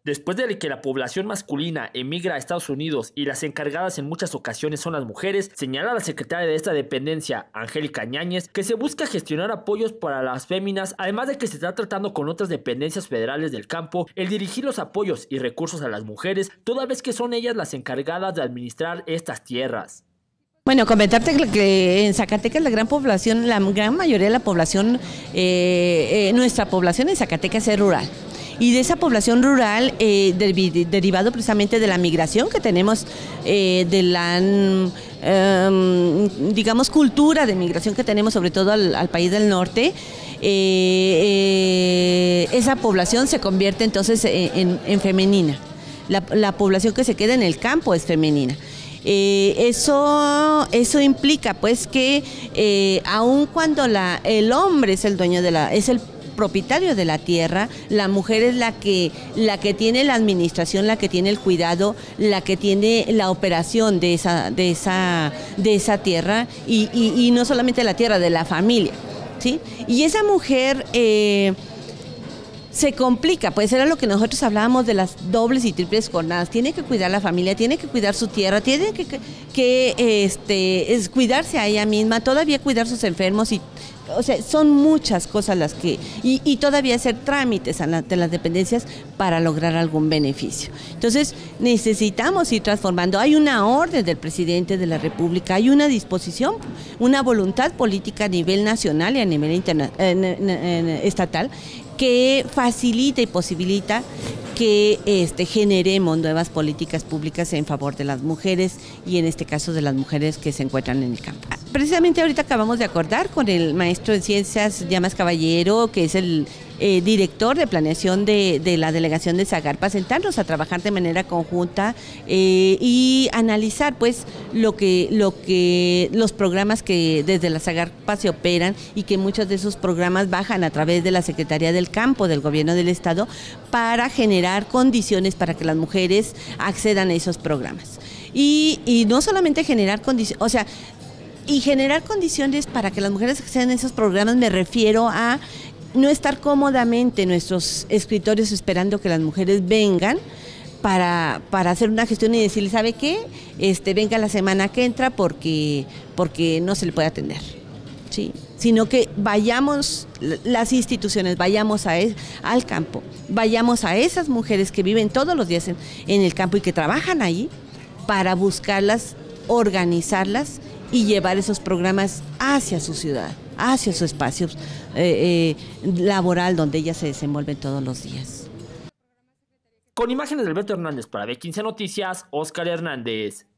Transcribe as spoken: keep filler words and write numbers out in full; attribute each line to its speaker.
Speaker 1: Después de que la población masculina emigra a Estados Unidos y las encargadas en muchas ocasiones son las mujeres, señala la secretaria de esta dependencia, Angélica Ñáñez, que se busca gestionar apoyos para las féminas, además de que se está tratando con otras dependencias federales del campo el dirigir los apoyos y recursos a las mujeres, toda vez que son ellas las encargadas de administrar estas tierras.
Speaker 2: Bueno, comentarte que en Zacatecas la gran población, la gran mayoría de la población, eh, eh, nuestra población en Zacatecas es rural. Y de esa población rural, eh, de, derivado precisamente de la migración que tenemos, eh, de la, eh, digamos, cultura de migración que tenemos, sobre todo al, al país del norte, eh, eh, esa población se convierte entonces en, en femenina. La, la población que se queda en el campo es femenina. Eh, eso, eso implica pues que eh, aun cuando la, el hombre es el dueño de la, es el propietario de la tierra, la mujer es la que, la que tiene la administración, la que tiene el cuidado, la que tiene la operación de esa, de esa, de esa tierra y, y, y no solamente la tierra, de la familia, ¿sí? Y esa mujer eh, se complica, pues era lo que nosotros hablábamos de las dobles y triples jornadas. Tiene que cuidar la familia, tiene que cuidar su tierra, tiene que, que, que este, es cuidarse a ella misma, todavía cuidar sus enfermos y o sea, son muchas cosas las que, y, y todavía hacer trámites ante las dependencias para lograr algún beneficio. Entonces, necesitamos ir transformando. Hay una orden del presidente de la República, hay una disposición, una voluntad política a nivel nacional y a nivel interna, eh, estatal que facilita y posibilita que este, generemos nuevas políticas públicas en favor de las mujeres y en este caso de las mujeres que se encuentran en el campo. Precisamente ahorita acabamos de acordar con el maestro en ciencias Llamas Caballero, que es el eh, director de planeación de, de la delegación de Zagarpa, sentarnos a trabajar de manera conjunta eh, y analizar pues lo que, lo que los programas que desde la Zagarpa se operan y que muchos de esos programas bajan a través de la Secretaría del Campo del Gobierno del Estado para generar condiciones para que las mujeres accedan a esos programas. Y, y no solamente generar condiciones, o sea, y generar condiciones para que las mujeres accedan a esos programas, me refiero a no estar cómodamente en nuestros escritorios esperando que las mujeres vengan para, para hacer una gestión y decirle, ¿sabe qué? Este, venga la semana que entra porque, porque no se le puede atender, ¿sí? Sino que vayamos, las instituciones, vayamos a es, al campo, vayamos a esas mujeres que viven todos los días en, en el campo y que trabajan ahí para buscarlas, organizarlas y llevar esos programas hacia su ciudad, hacia su espacio eh, eh, laboral donde ellas se desenvuelven todos los días.
Speaker 1: Con imágenes de Alberto Hernández para B quince Noticias, Óscar Hernández.